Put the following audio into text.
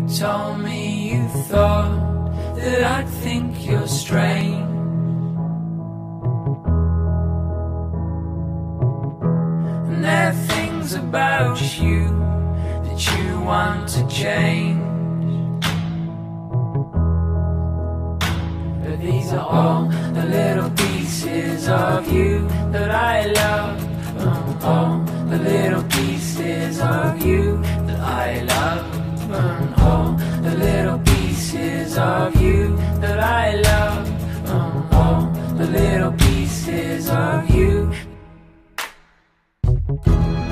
told me you thought that I'd think you're strange. And there are things about you that you want to change. But these are all the little pieces of you that I love. All the little pieces of you that I love. All the little pieces of you that I love. All the little pieces of you.